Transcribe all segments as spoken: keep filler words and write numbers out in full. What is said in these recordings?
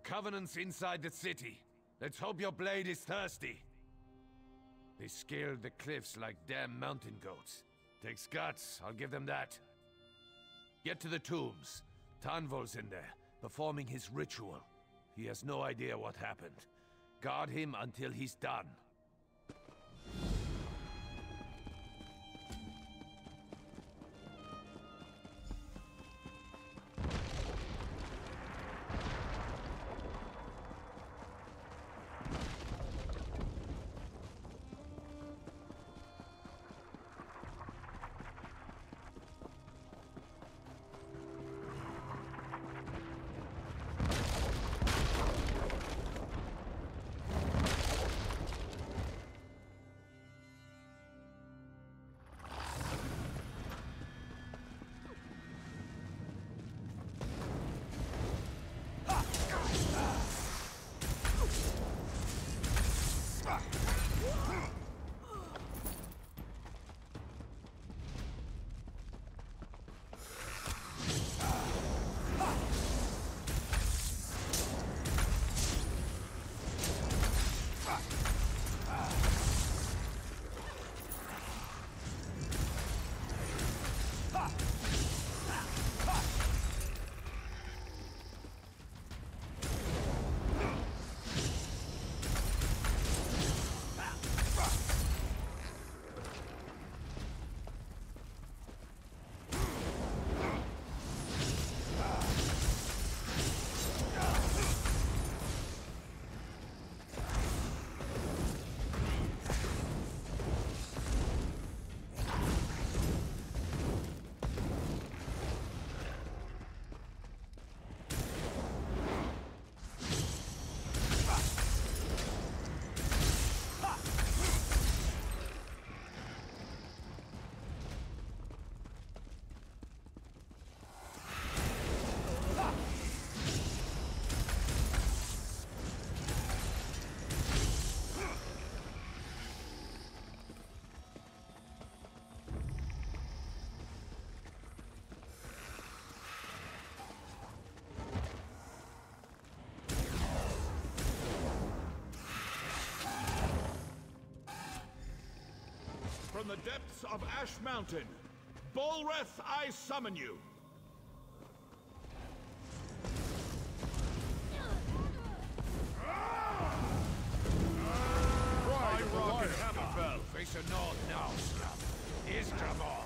Covenant's inside the city. Let's hope your blade is thirsty. They scaled the cliffs like damn mountain goats. Takes guts, I'll give them that. Get to the tombs. Tanvol's in there, performing his ritual. He has no idea what happened. Guard him until he's done. From the depths of Ash Mountain, Bolreth, I summon you! Ride rock and Hammerfell! Face the north now, scum. Here's Dramor.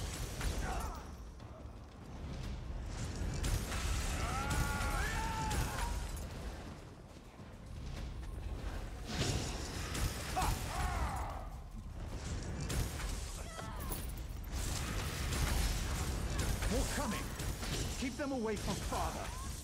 Coming. Keep them away from father.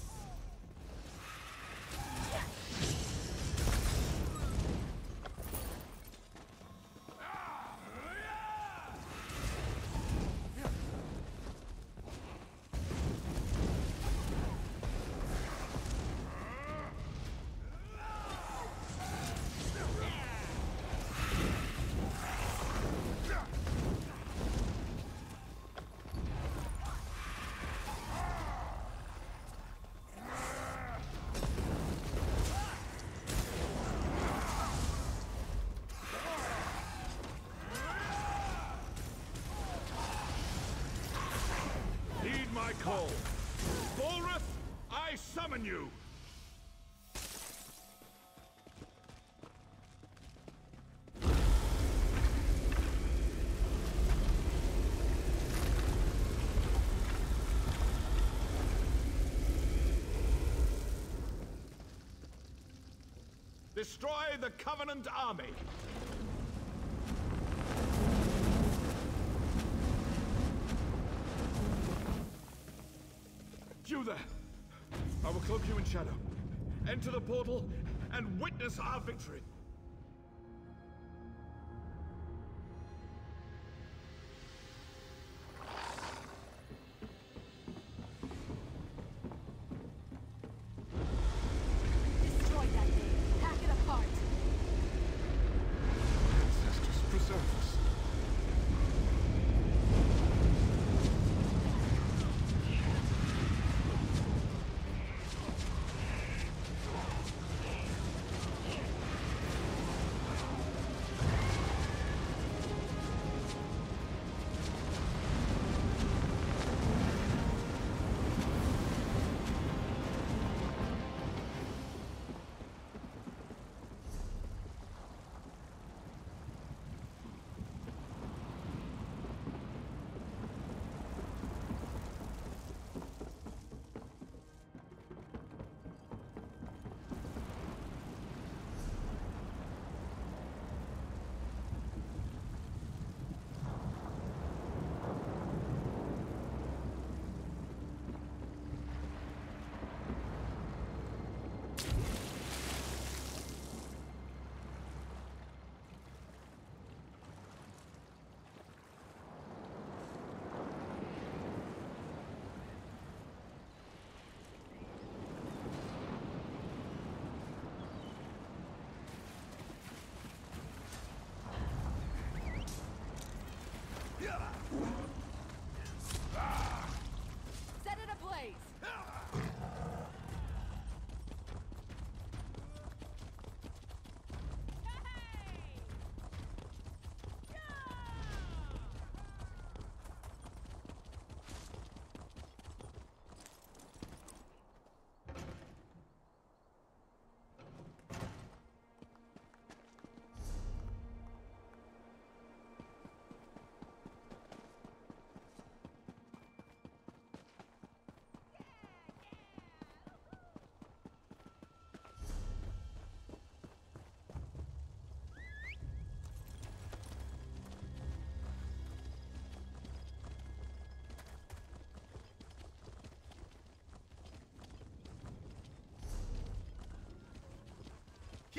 My call. Bolreth, I summon you! Destroy the Covenant army! You there! I will cloak you in shadow. Enter the portal and witness our victory! Destroy that thing! Hack it apart! Ancestors preserve us.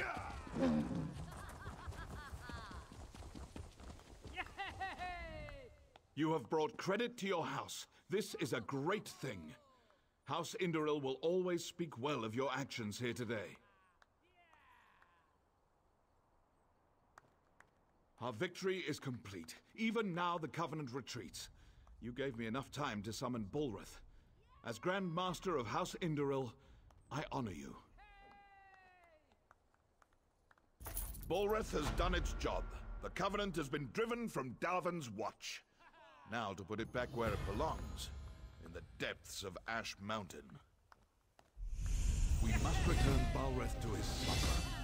You have brought credit to your house. This is a great thing. House Indoril will always speak well of your actions here today. Our victory is complete. Even now the Covenant retreats. You gave me enough time to summon Bulrath. As Grand Master of House Indoril, I honor you. Bulrath has done its job. The Covenant has been driven from Darvan's watch. Now to put it back where it belongs, in the depths of Ash Mountain. We must return Bulrath to his slumber.